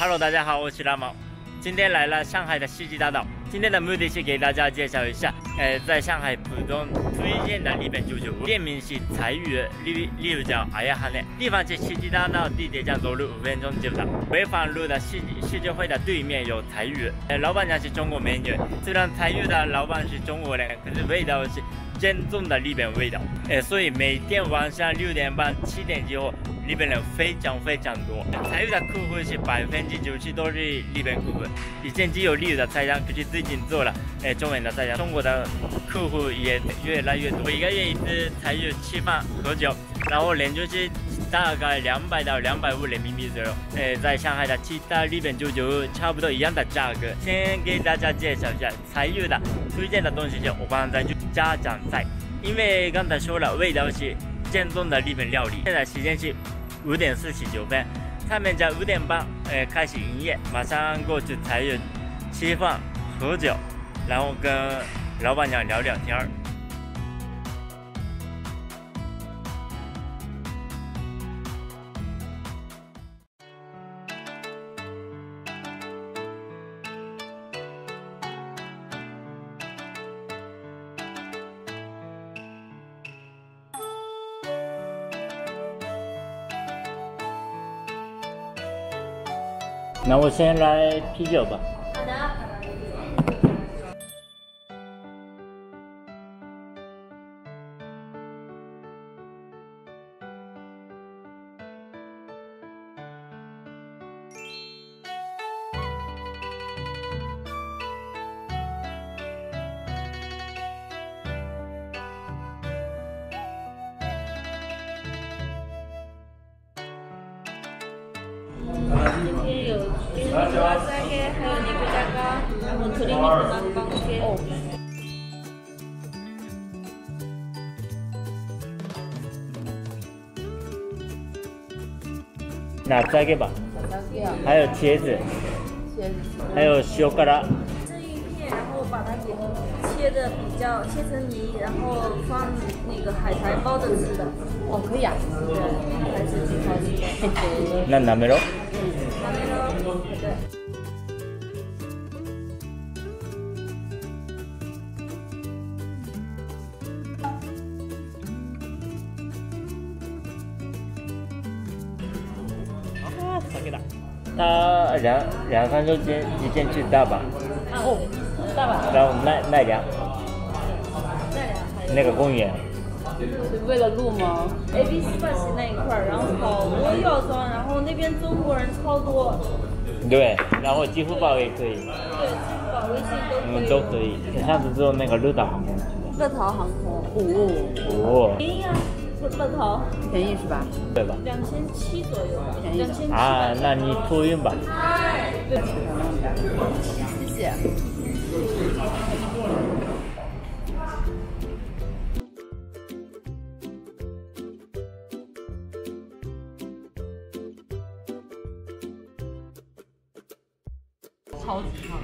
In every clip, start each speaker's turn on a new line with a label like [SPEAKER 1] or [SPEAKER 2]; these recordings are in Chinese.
[SPEAKER 1] Hello， 大家好，我是拉毛。今天来了上海的世纪大道。今天的目的是给大家介绍一下，在上海浦东推荐的日本居酒屋。店名是彩玉，例如叫阿亚哈内。地方是世纪大道，地铁站走路5分钟就到。潍坊路的世界会的对面有彩玉，老板娘是中国美女。虽然彩玉的老板是中国人，可是味道是正宗的日本味道。所以每天晚上6点半、7点之后。日本人非常多，彩玉的客户是90%都是日本客户。以前只有日语的菜单，可是最近做了中文的菜单，中国的客户也越来越多。1个月一次彩玉吃饭喝酒，然后人就是大概200到250人民币左右。在上海的其他日本居酒屋差不多一样的价格。先给大家介绍一下彩玉的推荐的东西，叫おばんざい，就家常菜。因为刚才说了，味道是正宗的日本料理。现在时间是5点49分，他们家5点半开始营业，马上过去彩玉吃饭喝酒，然后跟老板娘聊聊天儿。那我先来啤酒吧。好的。
[SPEAKER 2] 今天有金华沙给，还有尼古加糕，然后鶏肉南方给。哦。
[SPEAKER 1] 那再给吧。还有茄子。还有小疙瘩。
[SPEAKER 2] 生鱼片，然后把它给切成泥，然后放那个海苔包着吃的。哦，可以啊。对，还是挺好吃的。
[SPEAKER 1] 那なめろ？
[SPEAKER 2] 对。
[SPEAKER 1] 啊，酒だ。他两三周之前去大阪。
[SPEAKER 2] 哦，大阪。
[SPEAKER 1] 然后奈良。那个公园。
[SPEAKER 2] 是为了录吗 ？ABC 巴士那一块儿，然后好多药妆，然后那边中国人超多。
[SPEAKER 1] 对，然后支付宝也可以。
[SPEAKER 2] 对，支付宝、微信都可以。
[SPEAKER 1] 都可以。上次坐那个乐桃航空。
[SPEAKER 2] 乐桃航空。哦。便宜啊，乐桃。便宜是吧？
[SPEAKER 1] 对吧
[SPEAKER 2] ？2700左右吧。2700。
[SPEAKER 1] 啊，那你托运吧。
[SPEAKER 2] 对。谢谢。超级烫，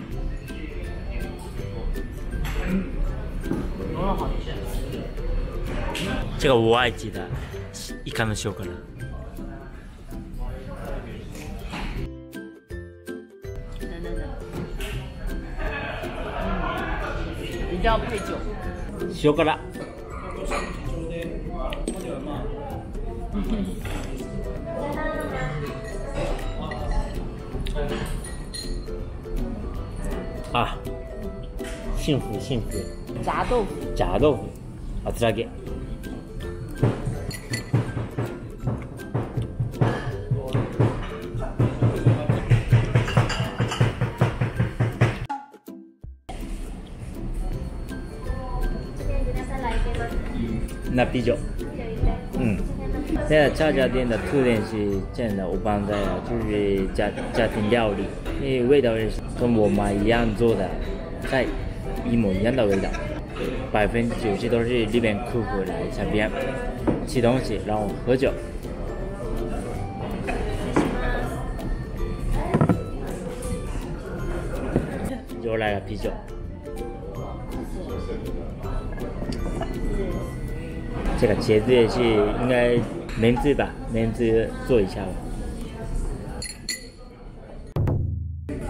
[SPEAKER 2] 好吃。
[SPEAKER 1] 这个我爱记得，イカの塩辛。
[SPEAKER 2] 一定要配酒。
[SPEAKER 1] 塩辛。啊，幸福。
[SPEAKER 2] 炸豆腐，
[SPEAKER 1] 厚揚げ。那啤酒。现在这家店的特点是这样的，我帮的就是家庭料理，因为味道是跟我妈一样做的菜，一模一样的味道。90%都是日本客户来这边吃东西，然后喝酒。又来了啤酒。这个茄子也是应该梅子吧，梅子做一下吧。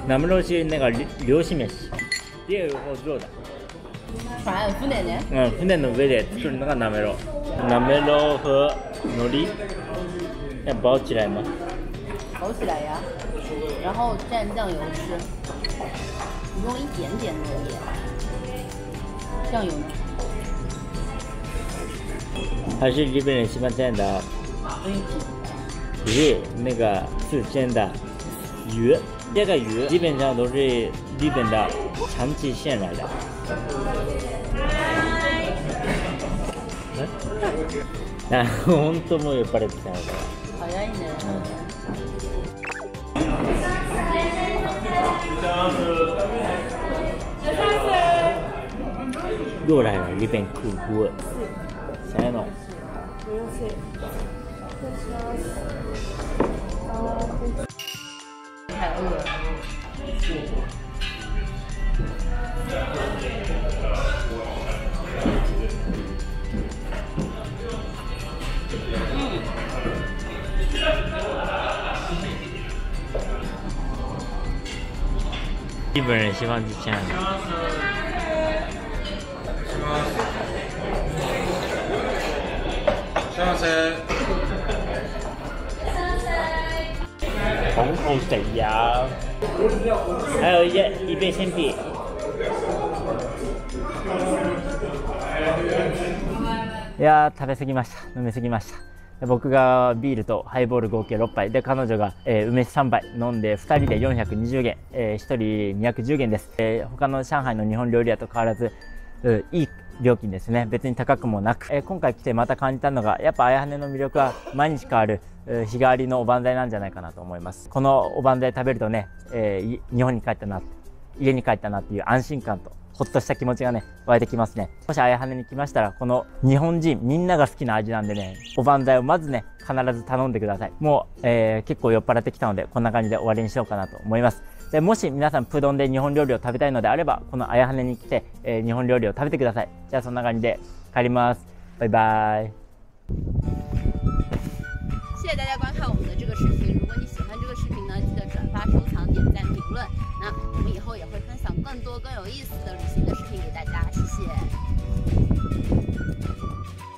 [SPEAKER 1] なめろう是那个漁師飯。也有肉的。
[SPEAKER 2] 船ね。
[SPEAKER 1] 船の上で作るのがなめろう。なめろう和海苔要包起来吗？
[SPEAKER 2] 包起来呀，然后蘸酱油吃，用一点点的酱油呢。
[SPEAKER 1] 还是日本人喜欢这样的鱼，那个是鲜的鱼，这个鱼基本上都是日本的长崎县来的。本当もう酔っ払ってきたのか
[SPEAKER 2] 早いね。
[SPEAKER 1] 又来了日本苦锅，谁弄？
[SPEAKER 2] 太饿了。
[SPEAKER 1] 日本人喜欢吃这样的。红口水呀，还有一杯鲜啤。いやー、食べ過ぎました。飲み過ぎました。僕がビールとハイボール合計6杯で、彼女が、梅酒3杯飲んで2人で420元、1人210元です。他の上海の日本料理屋と変わらずいい料金ですね。別に高くもなく、今回来てまた感じたのが、やっぱ綾羽の魅力は毎日変わる日替わりのおばんざいなんじゃないかなと思います。このおばんざい食べるとね、日本に帰ったな、家に帰ったなっていう安心感とほっとした気持ちがね湧いてきますね。もし綾羽に来ましたら、この日本人みんなが好きな味なんでね、おばんざいをまずね必ず頼んでください。もう、結構酔っ払ってきたので、こんな感じで終わりにしようかなと思います。でもし皆さんプドンで日本料理を食べたいのであれば、この綾羽に来て、日本料理を食べてください。じゃあそんな感じで帰ります。バイバイ。
[SPEAKER 2] 谢谢大家观看我们的这个视频。如果你喜欢这个视频呢，记得转发、收藏、点赞、评论。那我们以后也会分享更多更有意思的旅行的视频给大家。谢谢。